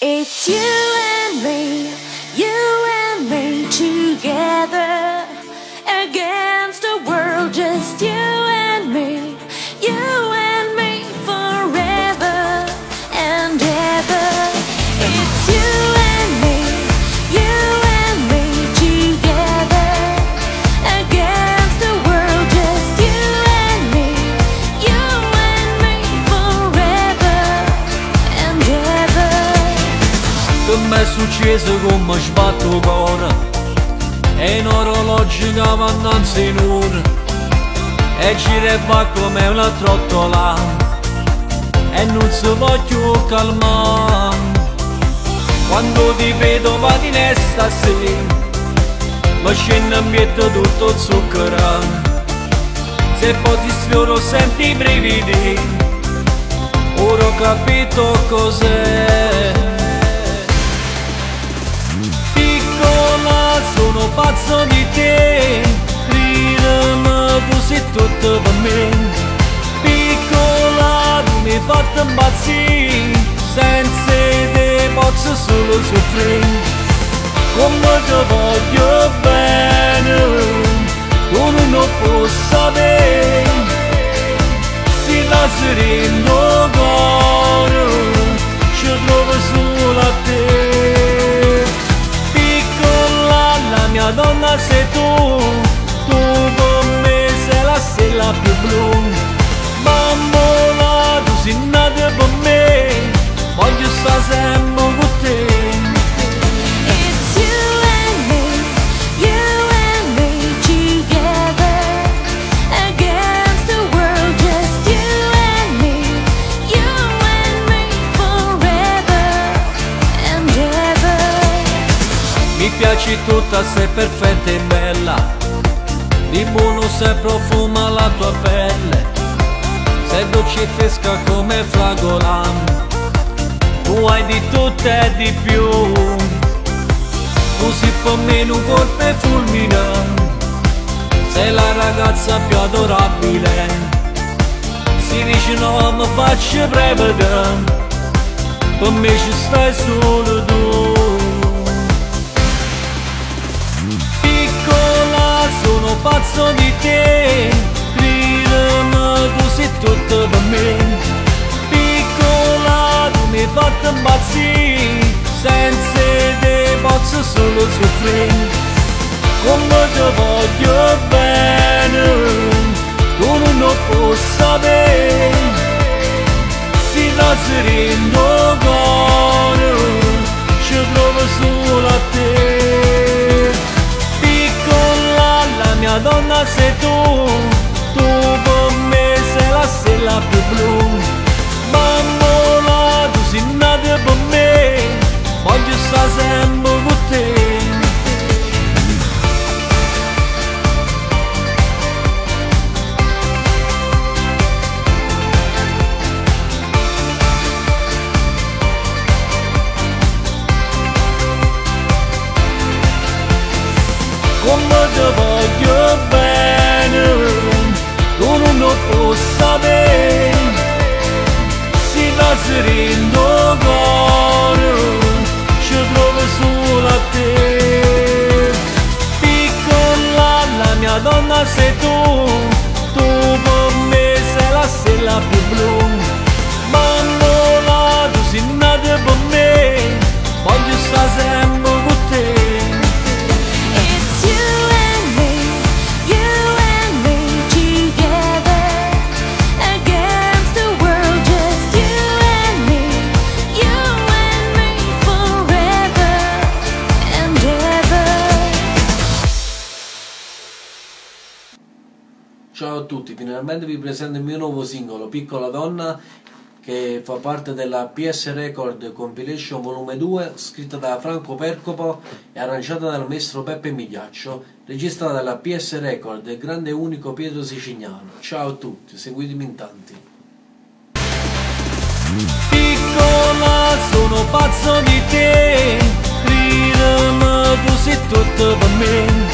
It's you and me together against the world, just you and me forever and ever. It's you and me together against the world, just you and me forever and ever. Che m'è successo come sbatto cuore e un orologio che va innanzi in ora e gira e va come una trottola e non si voglio calmare. Quando ti vedo va in estasi mi scende in pietto tutto zucchero, se poi ti sfioro senti i brividi, ora ho capito cos'è. Sono pazzo di te, credimi, tu sei tutto per me. Piccola, tu mi hai fatto impazzire, senza te posso solo soffrire. Come ti voglio bene, tu non lo puoi sapere. Se la sereno cuore, ci trovo solo a te. La mia donna sei tu con me sei la stella più blu. Bambola, tu sei nata per me, voglio stare sempre con te. It's you and me together against the world, just you and me forever and ever. Mi piaci tutta, sei perfetta e bella, di buono se profuma la tua pelle, sei dolce e fresca come fragola, tu hai di tutto e di più, tu sei per me un colpo fulminante, sei la ragazza più adorabile, si dice no mi faccio prevedere, per me ci stai solo tu. Sono pazzo di te, credimi, tu sei tutto per me. Piccola, tu mi hai fatto impazzire, senza te posso solo soffrire. Come ti voglio bene, tu non lo puoi sapere. Se la sereno cuore, ci trovo solo a te. La mia donna sei tu per me sei la stella più blu. Bambola, tu sei nata per me, voglio stare sempre con te. Come ti voglio bene, tu non lo puoi sapere. Se la sereno cuore, ci trovo solo a te. Piccola, la mia donna sei tu per me sei la stella più blu. Bambola, tu sei nata per me, voglio stare sempre con te. Ciao a tutti, finalmente vi presento il mio nuovo singolo Piccola Donna, che fa parte della PS Record Compilation Volume 2, scritta da Franco Percopo e arrangiata dal maestro Peppe Migliaccio, registrata dalla PS Record del grande e unico Pietro Sicignano. Ciao a tutti, seguitemi in tanti. Piccola, sono pazzo di te, credimi, tu sei tutto per me.